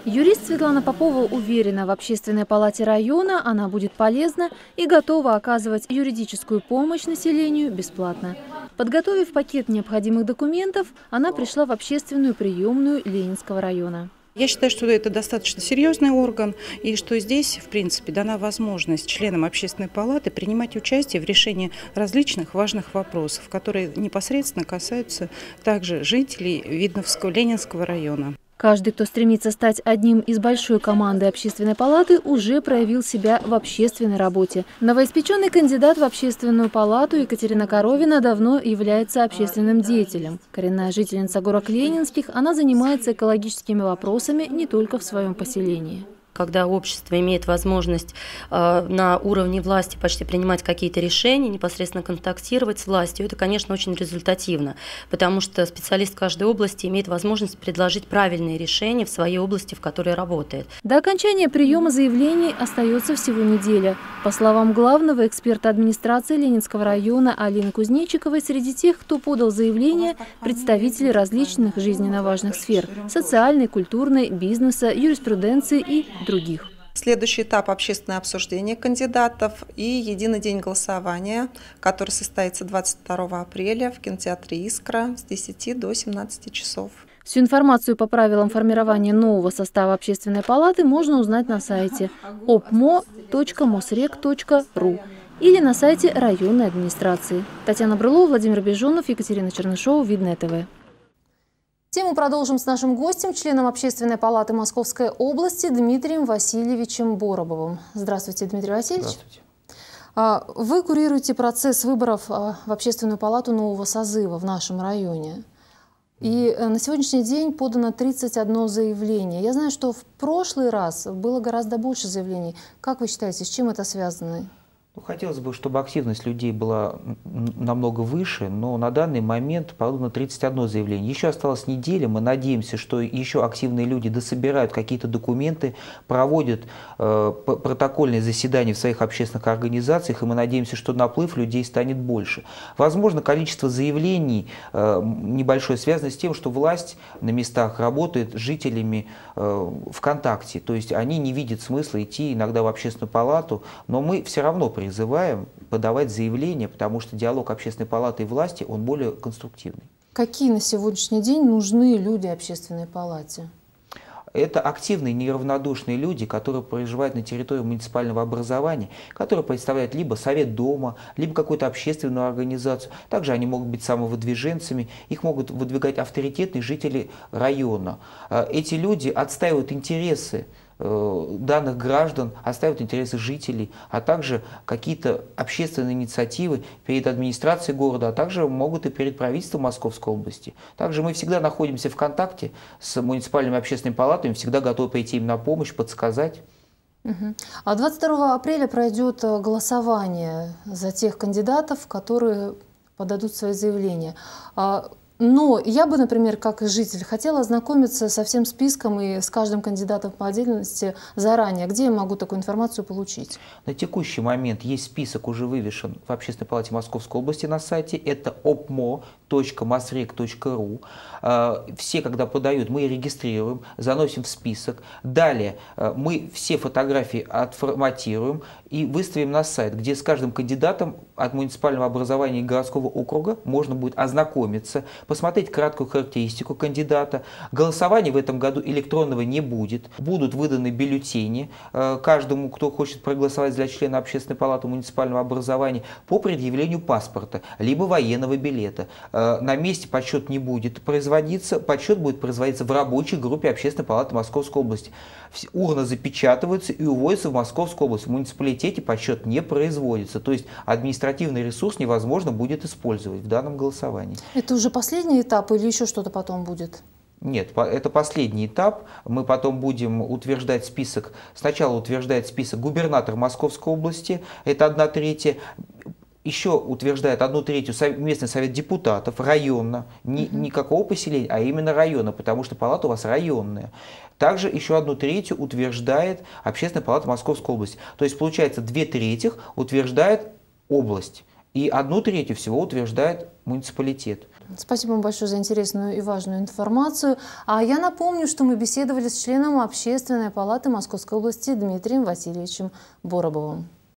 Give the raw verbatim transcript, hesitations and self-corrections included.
Юрист Светлана Попова уверена, в Общественной палате района она будет полезна и готова оказывать юридическую помощь населению бесплатно. Подготовив пакет необходимых документов, она пришла в общественную приемную Ленинского района. Я считаю, что это достаточно серьезный орган и что здесь, в принципе, дана возможность членам Общественной палаты принимать участие в решении различных важных вопросов, которые непосредственно касаются также жителей Видновского, Ленинского района. Каждый, кто стремится стать одним из большой команды Общественной палаты, уже проявил себя в общественной работе. Новоиспеченный кандидат в Общественную палату Екатерина Коровина давно является общественным деятелем. Коренная жительница горок Ленинских, она занимается экологическими вопросами не только в своем поселении. Когда общество имеет возможность э, на уровне власти почти принимать какие-то решения, непосредственно контактировать с властью, это, конечно, очень результативно, потому что специалист каждой области имеет возможность предложить правильные решения в своей области, в которой работает. До окончания приема заявлений остается всего неделя. По словам главного эксперта администрации Ленинского района Алины Кузнечиковой, среди тех, кто подал заявление, представители различных жизненно важных сфер – социальной, культурной, бизнеса, юриспруденции и других. Следующий этап – общественное обсуждение кандидатов и единый день голосования, который состоится двадцать второго апреля в кинотеатре «Искра» с десяти до семнадцати часов. Всю информацию по правилам формирования нового состава Общественной палаты можно узнать на сайте опмо точка мосрек точка ру или на сайте районной администрации. Татьяна Брылова, Владимир Бежонов, Екатерина Чернышова, Видное ТВ. Тему продолжим с нашим гостем, членом Общественной палаты Московской области Дмитрием Васильевичем Боробовым. Здравствуйте, Дмитрий Васильевич. Здравствуйте. Вы курируете процесс выборов в Общественную палату нового созыва в нашем районе. И на сегодняшний день подано тридцать одно заявление. Я знаю, что в прошлый раз было гораздо больше заявлений. Как вы считаете, с чем это связано? Ну, хотелось бы, чтобы активность людей была намного выше, но на данный момент подано тридцать одно заявление. Еще осталась неделя, мы надеемся, что еще активные люди дособирают какие-то документы, проводят э, протокольные заседания в своих общественных организациях, и мы надеемся, что наплыв людей станет больше. Возможно, количество заявлений э, небольшое связано с тем, что власть на местах работает с жителями э, ВКонтакте, то есть они не видят смысла идти иногда в Общественную палату, но мы все равно призываем подавать заявления, потому что диалог Общественной палаты и власти, он более конструктивный. Какие на сегодняшний день нужны люди Общественной палате? Это активные, неравнодушные люди, которые проживают на территории муниципального образования, которые представляют либо совет дома, либо какую-то общественную организацию. Также они могут быть самовыдвиженцами, их могут выдвигать авторитетные жители района. Эти люди отстаивают интересы данных граждан, отстаивают интересы жителей, а также какие-то общественные инициативы перед администрацией города, а также могут и перед правительством Московской области. Также мы всегда находимся в контакте с муниципальными общественными палатами, всегда готовы прийти им на помощь, подсказать. Угу. А двадцать второго апреля пройдет голосование за тех кандидатов, которые подадут свои заявления. Но я бы, например, как житель, хотела ознакомиться со всем списком и с каждым кандидатом по отдельности заранее. Где я могу такую информацию получить? На текущий момент есть список, уже вывешен в Общественной палате Московской области на сайте. Это опмо точка мосрек точка ру. Все, когда подают, мы регистрируем, заносим в список. Далее мы все фотографии отформатируем и выставим на сайт, где с каждым кандидатом от муниципального образования и городского округа можно будет ознакомиться, посмотреть краткую характеристику кандидата. Голосования в этом году электронного не будет. Будут выданы бюллетени каждому, кто хочет проголосовать для члена Общественной палаты муниципального образования, по предъявлению паспорта, либо военного билета. На месте подсчет не будет производиться, подсчет будет производиться в рабочей группе Общественной палаты Московской области. Урны запечатываются и уводятся в Московскую область. В муниципалитете подсчет не производится. То есть административный ресурс невозможно будет использовать в данном голосовании. Это уже последний этап или еще что-то потом будет? Нет, это последний этап. Мы потом будем утверждать список. Сначала утверждает список губернатор Московской области, это одна третья. Еще утверждает одну третью местный совет депутатов районно, не, uh-huh. никакого поселения, а именно района, потому что палата у вас районная. Также еще одну третью утверждает Общественная палата Московской области. То есть получается две трети утверждает область и одну третью всего утверждает муниципалитет. Спасибо вам большое за интересную и важную информацию. А я напомню, что мы беседовали с членом Общественной палаты Московской области Дмитрием Васильевичем Боробовым.